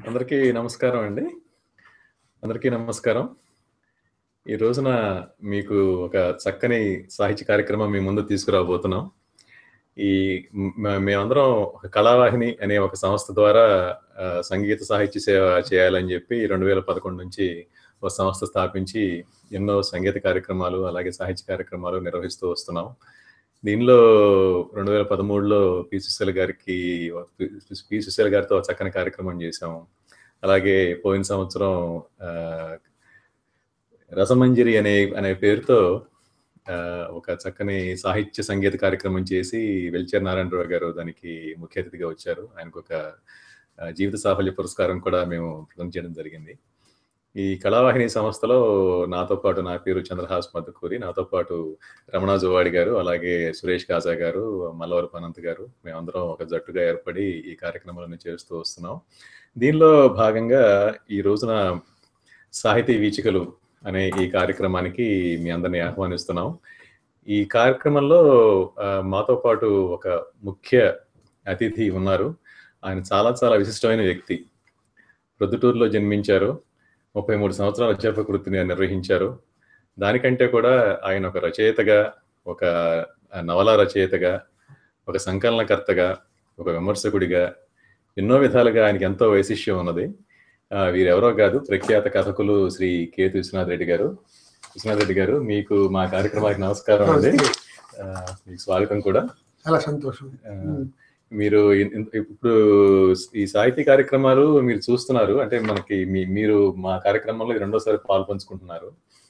అందరికీ నమస్కారం అండి. అందరికీ నమస్కారం. ఈ రోజున మీకు ఒక చక్కని సాహిత్య కార్యక్రమం మీ ముందు తీసుకురాబోతున్నాం. ఈ మేమందరం కళావాహిని అనే ఒక సంస్థ ద్వారా సంగీత సాహిత్య సేవ చేయాలని చెప్పి 2011 నుంచి ఒక సంస్థ స్థాపించి ఎన్నో సంగీత కార్యక్రమాలు, అలాగే సాహిత్య కార్యక్రమాలు నిర్వహిస్తూ వస్తున్నాం. దీనిలో 2013లో పి. సుశీల గారితో చక్కని కార్యక్రమం చేశాము. అలాగే పోయిన సంవత్సరం రసమంజరి అనే పేరుతో ఒక చక్కని సాహిత్య సంగీత కార్యక్రమం చేసి వెల్చేర్ నారాయణరావు గారు దానికి ముఖ్య అతిథిగా వచ్చారు. ఆయనకు ఒక జీవిత సాఫల్య పురస్కారం కూడా మేము ప్రదానం చేయడం జరిగింది. ఈ కళావాహిని సంస్థలో నాతో పాటు, నా పేరు చంద్రహాస్ మద్దకూరి, నాతో పాటు రమణ జోవాడి గారు, అలాగే సురేష్ కాజా గారు, మల్లవరపు అనంత్ గారు, మేమందరం ఒక జట్టుగా ఏర్పడి ఈ కార్యక్రమాలను చేస్తూ వస్తున్నాం. దీనిలో భాగంగా ఈ రోజున సాహితీ వీచికలు అనే ఈ కార్యక్రమానికి మీ అందరినీ ఆహ్వానిస్తున్నాం. ఈ కార్యక్రమంలో మాతో పాటు ఒక ముఖ్య అతిథి ఉన్నారు. ఆయన చాలా చాలా విశిష్టమైన వ్యక్తి. ప్రొద్దుటూరులో జన్మించారు. 33 సంవత్సరాల అధ్యాపక వృత్తిని నిర్వహించారు. దానికంటే కూడా ఆయన ఒక రచయితగా, ఒక నవల రచయితగా, ఒక సంకలనకర్తగా, ఒక విమర్శకుడిగా ఎన్నో విధాలుగా ఆయనకి ఎంతో వైశిష్యం ఉన్నది. వీరెవరో కాదు, ప్రఖ్యాత కథకులు శ్రీ కేతు విశ్వనాథ్ రెడ్డి గారు. విశ్వనాథ్ రెడ్డి గారు, మీకు మా కార్యక్రమానికి నమస్కారం అండి. మీకు స్వాగతం కూడా. చాలా సంతోషం. మీరు ఇప్పుడు ఈ సాహితీ కార్యక్రమాలు మీరు చూస్తున్నారు అంటే మనకి మీరు మా కార్యక్రమంలో రెండోసారి పాల్పంచుకుంటున్నారు.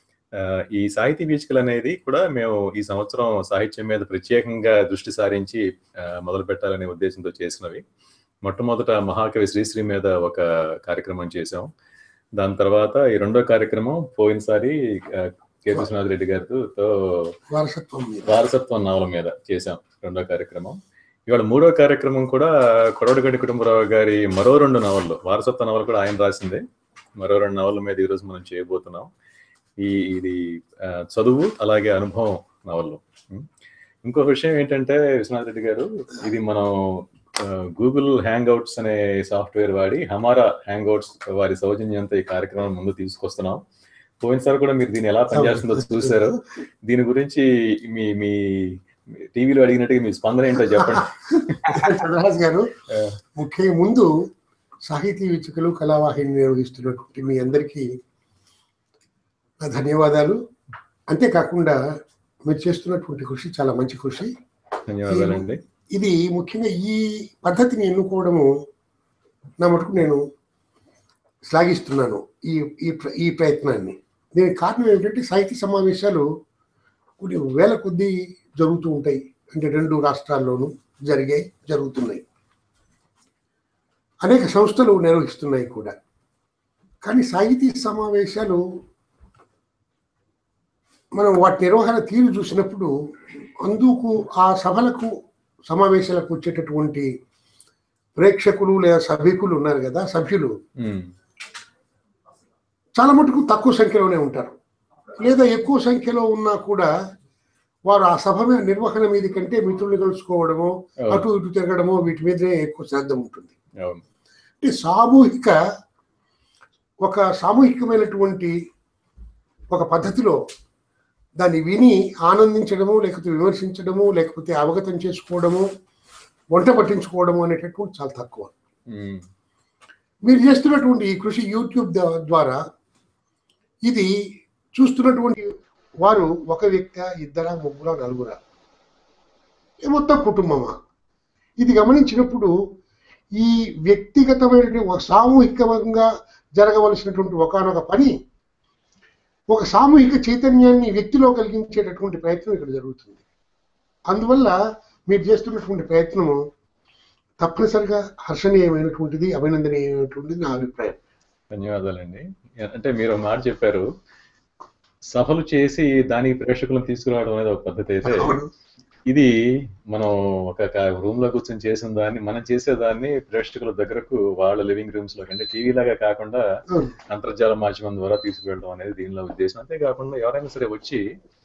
ఈ సాహితీ వీచికలు అనేది కూడా మేము ఈ సంవత్సరం సాహిత్యం మీద ప్రత్యేకంగా దృష్టి సారించి మొదలు పెట్టాలనే ఉద్దేశంతో చేసినవి. మొట్టమొదట మహాకవి శ్రీశ్రీ మీద ఒక కార్యక్రమం చేసాం. దాని తర్వాత ఈ రెండో కార్యక్రమం పోయినసారి కేతు విశ్వనాథ్ రెడ్డి గారితో వారసత్వం నవల మీద చేసాం రెండో కార్యక్రమం. ఇవాళ మూడో కార్యక్రమం కూడా కొడవటిగంటి కుటుంబరావు గారి మరో 2 నవలలు, వారసత్వ నవల కూడా ఆయన రాసిందే, మరో 2 నవల మీద ఈరోజు మనం చేయబోతున్నాం. ఇది చదువు అలాగే అనుభవం నవలు. ఇంకొక విషయం ఏంటంటే విశ్వనాథ్ రెడ్డి గారు, ఇది మనం గూగుల్ హ్యాంగ్అవుట్స్ అనే సాఫ్ట్వేర్ వాడి హమారా హ్యాంగ్అవుట్స్ వారి సౌజన్యంతో ఈ కార్యక్రమం ముందు తీసుకొస్తున్నాం. పోయినసారి కూడా మీరు దీన్ని ఎలా పనిచేస్తుందో చూశారు. దీని గురించి మీ టీవీలో అడిగినట్టుగా మీ స్పందన ఏంటో చెప్పండి. చంద్రహాస్ గారు, ముఖ్యంగా ముందు సాహితీ వీచికలు కళావాహిని నిర్వహిస్తున్నటువంటి మీ అందరికీ నా ధన్యవాదాలు. అంతేకాకుండా మీరు చేస్తున్నటువంటి కృషి చాలా మంచి కృషి. ధన్యవాదాలండి. ఇది ముఖ్యంగా ఈ పద్ధతిని ఎన్నుకోవడము నా మటుకు నేను శ్లాఘిస్తున్నాను ఈ ప్రయత్నాన్ని. దీనికి కారణం ఏమిటంటే సాహితీ సమావేశాలు కొన్ని వేల కొద్దీ జరుగుతూ ఉంటాయి. అంటే 2 రాష్ట్రాల్లోనూ జరుగుతున్నాయి. అనేక సంస్థలు నిర్వహిస్తున్నాయి కూడా. కానీ సాహితీ సమావేశాలు మనం వాటి నిర్వహణ తీరు చూసినప్పుడు అందుకు ఆ సభలకు సమావేశాలకు వచ్చేటటువంటి ప్రేక్షకులు లేదా సభికులు ఉన్నారు కదా, సభ్యులు చాలా మటుకు తక్కువ సంఖ్యలోనే ఉంటారు. లేదా ఎక్కువ సంఖ్యలో ఉన్నా కూడా వారు ఆ సభ నిర్వహణ మీద కంటే మిత్రులు కలుసుకోవడమో, అటు ఇటు తిరగడమో, వీటి మీదనే ఎక్కువ శ్రద్ధ ఉంటుంది. అంటే సామూహికమైనటువంటి ఒక పద్ధతిలో దాన్ని విని ఆనందించడము, లేకపోతే విమర్శించడము, లేకపోతే అవగతం చేసుకోవడము, వంట పట్టించుకోవడము అనేటటువంటి చాలా తక్కువ. మీరు చేస్తున్నటువంటి ఈ కృషి యూట్యూబ్ ద్వారా ఇది చూస్తున్నటువంటి వారు ఒక వ్యక్తి, 2, 3, 4 మొత్తం కుటుంబమా, ఇది గమనించినప్పుడు ఈ వ్యక్తిగతమైన సామూహికంగా జరగవలసినటువంటి ఒకనొక పని ఒక సామూహిక చైతన్యాన్ని వ్యక్తిలో కలిగించేటటువంటి ప్రయత్నం ఇక్కడ జరుగుతుంది. అందువల్ల మీరు చేస్తున్నటువంటి ప్రయత్నము తప్పనిసరిగా హర్షణీయమైనటువంటిది, అభినందనీయమైనటువంటిది నా అభిప్రాయం. ధన్యవాదాలండి. అంటే మీరు మాట చెప్పారు, సభలు చేసి దానికి ప్రేక్షకులను తీసుకురావడం అనేది ఒక పద్ధతి అయితే, ఇది మనం ఒక రూమ్ లో కూర్చొని చేసిన దాన్ని, మనం చేసేదాన్ని ప్రేక్షకుల దగ్గరకు వాళ్ళ లివింగ్ రూమ్స్ లో, అంటే టీవీ లాగా కాకుండా అంతర్జాల మాధ్యమం ద్వారా తీసుకువెళ్ళడం అనేది దీనిలో ఉద్దేశం. అంతేకాకుండా ఎవరైనా సరే వచ్చి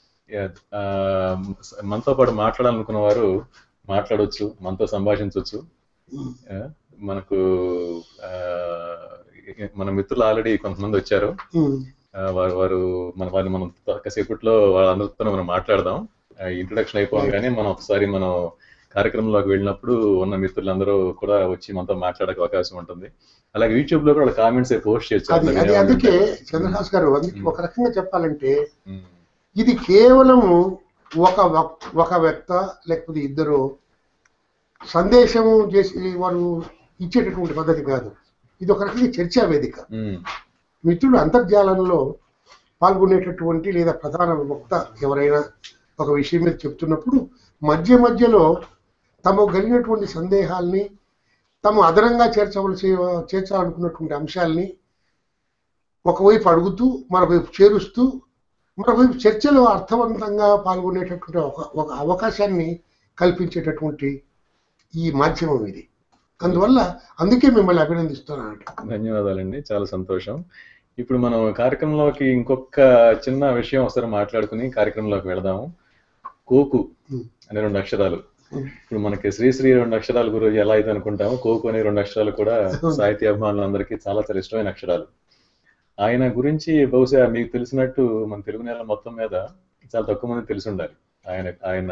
మనతో పాటు మాట్లాడాలనుకున్న వారు మాట్లాడవచ్చు, మనతో సంభాషించవచ్చు. మనకు మన మిత్రులు ఆల్రెడీ కొంతమంది వచ్చారు. వారు వారిని మనం కాసేపట్లో వాళ్ళందరితో మనం మాట్లాడదాం. ఇంట్రొడక్షన్ అయిపోగానే మనం ఒకసారి మనం కార్యక్రమంలోకి వెళ్ళినప్పుడు ఉన్న మిత్రులందరూ కూడా వచ్చి మనతో మాట్లాడక అవకాశం ఉంటుంది. అలాగే యూట్యూబ్ లో కూడా కామెంట్స్ పోస్ట్ చేస్తారు. అందుకే చంద్రహాస్ గారు, అందుకే ఒక రకంగా చెప్పాలంటే ఇది కేవలం ఒక వ్యక్త లేకపోతే ఇద్దరు సందేశం చేసి వారు ఇచ్చేటటువంటి పద్ధతి కాదు. ఇది ఒక రకంగా చర్చా వేదిక. మిత్రులు అంతర్జాలంలో పాల్గొనేటటువంటి లేదా ప్రధాన వక్త ఎవరైనా ఒక విషయం మీద చెప్తున్నప్పుడు మధ్యలో తమకు కలిగినటువంటి సందేహాల్ని, తమ అదనంగా చేర్చాలనుకున్నటువంటి అంశాలని ఒకవైపు అడుగుతూ మరోవైపు చేరుస్తూ మరోవైపు చర్చలో అర్థవంతంగా పాల్గొనేటటువంటి ఒక అవకాశాన్ని కల్పించేటటువంటి ఈ మాధ్యమం ఇది. అందుకే మిమ్మల్ని అభినందిస్తున్నాను. ధన్యవాదాలండి, చాలా సంతోషం. ఇప్పుడు మనం కార్యక్రమంలోకి ఇంకొక చిన్న విషయం ఒకసారి మాట్లాడుకుని కార్యక్రమంలోకి వెళదాము. కోకు అనే 2 అక్షరాలు. ఇప్పుడు మనకి శ్రీశ్రీ 2 అక్షరాల గురించి ఎలా అయితే అనుకుంటామో, కోకు అనే 2 అక్షరాలు కూడా సాహిత్య అభిమానులందరికీ చాలా చాలా ఇష్టమైన అక్షరాలు. ఆయన గురించి బహుశా మీకు తెలిసినట్టు మన తెలుగు నేల మొత్తం మీద చాలా తక్కువ మంది తెలిసి ఉండాలి. ఆయన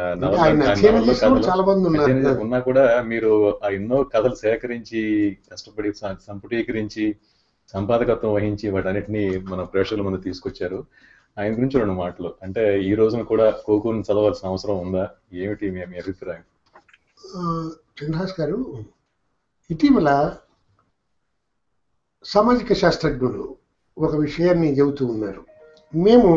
ఉన్నా కూడా మీరు ఎన్నో కథలు సేకరించి కష్టపడి సంపుటీకరించి సంపాదకత్వం వహించి వాటన్నిటిని మన ప్రేక్షకుల ముందు తీసుకొచ్చారు. ఆయన గురించి 2 మాటలు. అంటే ఈ రోజున కూడా కోకుని చదవాల్సిన అవసరం ఉందా, ఏమిటి మీ అభిప్రాయం? చంద్రహాస్ గారు, ఇటీవల సామాజిక శాస్త్రజ్ఞులు ఒక విషయాన్ని చెబుతూ ఉన్నారు. మేము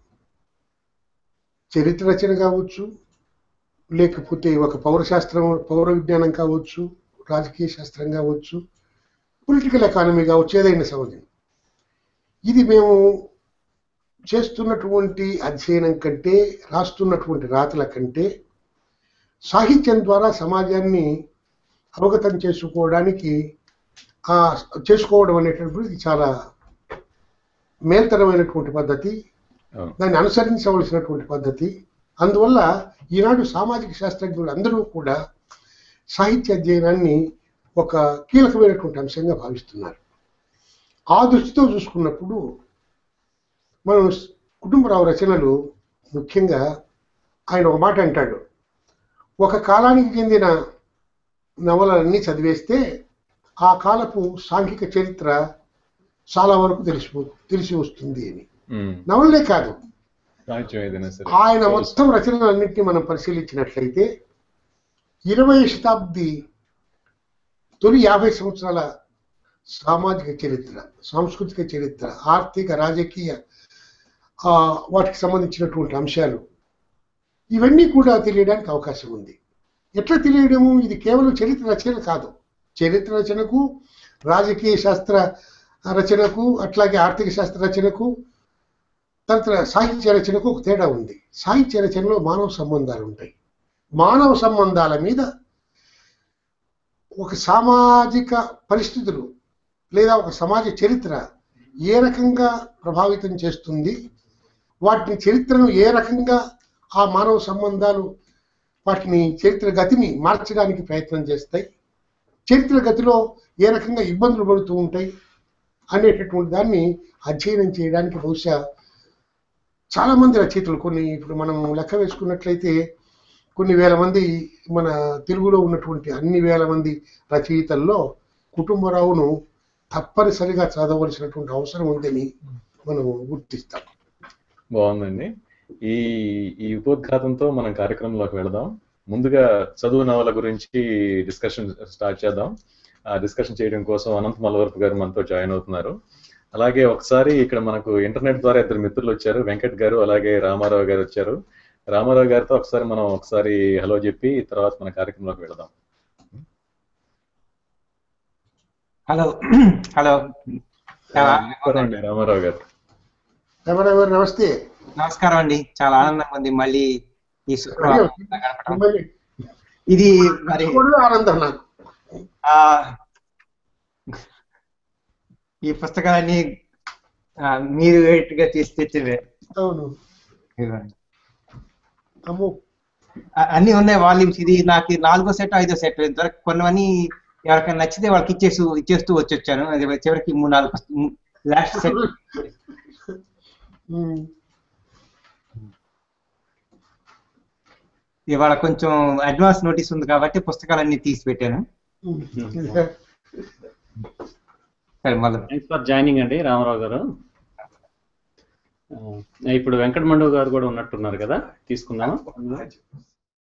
చరిత్ర రచన కావచ్చు, లేకపోతే ఒక పౌర విజ్ఞానం కావచ్చు, రాజకీయ శాస్త్రం కావచ్చు, పొలిటికల్ ఎకానమీ కావచ్చు, ఏదైనా సమాజం, ఇది మేము చేస్తున్నటువంటి అధ్యయనం కంటే, రాస్తున్నటువంటి రాతల కంటే సాహిత్యం ద్వారా సమాజాన్ని అవగతం చేసుకోవడం అనేటటువంటిది చాలా మేల్తరమైనటువంటి పద్ధతి, దాన్ని అనుసరించవలసినటువంటి పద్ధతి. అందువల్ల ఈనాడు సామాజిక శాస్త్రజ్ఞులు అందరూ కూడా సాహిత్య అధ్యయనాన్ని ఒక కీలకమైనటువంటి అంశంగా భావిస్తున్నారు. ఆ దృష్టితో చూసుకున్నప్పుడు మనం కుటుంబరావు రచనలు, ముఖ్యంగా ఆయన ఒక మాట అంటాడు, ఒక కాలానికి చెందిన నవలలన్నీ చదివేస్తే ఆ కాలపు సాంఘిక చరిత్ర చాలా వరకు తెలిసి వస్తుంది అని. నవలలే కాదు, ఆయన మొత్తం రచనలన్నింటినీ మనం పరిశీలించినట్లయితే 20వ శతాబ్ది తొలి 50 సంవత్సరాల సామాజిక చరిత్ర, సాంస్కృతిక చరిత్ర, ఆర్థిక, రాజకీయ వాటికి సంబంధించినటువంటి అంశాలు ఇవన్నీ కూడా తెలియడానికి అవకాశం ఉంది. ఎట్లా తెలియడము? ఇది కేవలం చరిత్ర రచన కాదు. చరిత్ర రచనకు, రాజకీయ శాస్త్ర రచనకు, అట్లాగే ఆర్థిక శాస్త్ర రచనకు, తర్వాత సాహిత్య రచనకు ఒక తేడా ఉంది. సాహిత్య రచనలో మానవ సంబంధాలు ఉంటాయి. మానవ సంబంధాల మీద ఒక సామాజిక పరిస్థితులు లేదా ఒక సమాజ చరిత్ర ఏ రకంగా ప్రభావితం చేస్తుంది, వాటిని చరిత్రను ఏ రకంగా ఆ మానవ సంబంధాలు వాటిని చరిత్ర గతిని మార్చడానికి ప్రయత్నం చేస్తాయి, చరిత్ర గతిలో ఏ రకంగా ఇబ్బందులు పడుతూ ఉంటాయి అనేటటువంటి దాన్ని అధ్యయనం చేయడానికి బహుశా చాలామంది రచయితలు, ఇప్పుడు మనం లెక్క వేసుకున్నట్లయితే కొన్ని వేల మంది, మన తెలుగులో ఉన్నటువంటి అన్ని వేల మంది రచయితల్లో కుటుంబరావును తప్పనిసరిగా చదవలసినటువంటి అవసరం ఉందని మనం గుర్తిస్తాం. బాగుందండి. ఈ ఉపోద్ఘాతంతో మనం కార్యక్రమంలోకి వెళదాం. ముందుగా చదువు నవల గురించి డిస్కషన్ స్టార్ట్ చేద్దాం. ఆ డిస్కషన్ చేయడం కోసం అనంత మల్లవరపు గారు మనతో జాయిన్ అవుతున్నారు. అలాగే ఒకసారి ఇక్కడ మనకు ఇంటర్నెట్ ద్వారా 2 మిత్రులు వచ్చారు, వెంకట్ గారు అలాగే రామారావు గారు వచ్చారు. రామారావు గారితో ఒకసారి హలో చెప్పి తర్వాత మన కార్యక్రమంలోకి వెళదాం. హలో హలో అండి రామారావు గారు. నమస్తే. నమస్కారం అండి. చాలా ఆనందంగా ఉంది మళ్ళీ ఈ శుక్రవారం ఇది మరి ఆనందం నాకు. ఈ పుస్తకాలన్నీ మీరు తీసి తెచ్చివే. అవును, అన్ని ఉన్నాయి వాల్యూమ్స్. ఇది నాకు 4వ సెట్ 5వ సెట్. కొన్నవన్నీ ఎవరికైనా నచ్చితే వాళ్ళకి ఇచ్చేస్తూ వచ్చాను. అది చివరికి 3-4 లాస్ట్ సెట్. ఇవాళ కొంచెం అడ్వాన్స్ నోటీస్ ఉంది కాబట్టి పుస్తకాలన్నీ తీసి పెట్టాను. థ్యాంక్స్ ఫర్ జాయినింగ్ అండి రామారావు గారు. ఇప్పుడు వెంకటమండవ్ గారు కూడా ఉన్నట్టున్నారు కదా, తీసుకుందామా?